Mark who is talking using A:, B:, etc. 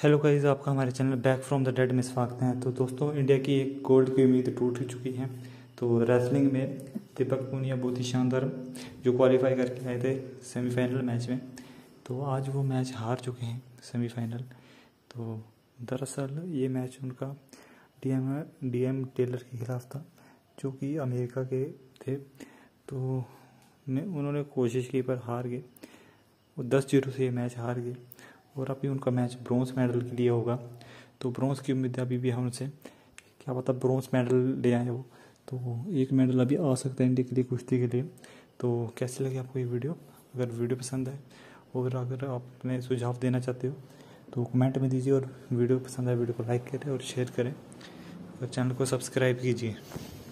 A: Hello guys, आपका हमारे channel back from the dead में स्वागत है। तो दोस्तों, इंडिया की एक गोल्ड की उम्मीद टूट ही चुकी है। तो रेसलिंग में दीपक पूनिया बहुत ही शानदार जो क्वालिफाई करके आए थे सेमीफाइनल मैच में, तो आज वो मैच हार चुके हैं सेमीफाइनल। तो दरअसल ये मैच उनका डीएम टेलर के खिलाफ था, जो कि अमेरिका के थे। तो उन्होंने कोशिश की पर हार गए। वो 10-0 से ये मैच हार गए और अभी उनका मैच ब्रॉन्ज मेडल के लिए होगा। तो ब्रॉन्ज की उम्मीद अभी भी है उनसे, क्या पता ब्रॉन्ज मेडल ले आए वो। तो एक मेडल अभी आ सकता है इंडिया के लिए कुश्ती के लिए। तो कैसी लगी आपको ये वीडियो? अगर वीडियो पसंद आए और अगर आप अपने सुझाव देना चाहते हो तो कमेंट में दीजिए, और वीडियो पसंद आए वीडियो को लाइक करें और शेयर करें और चैनल को सब्सक्राइब कीजिए।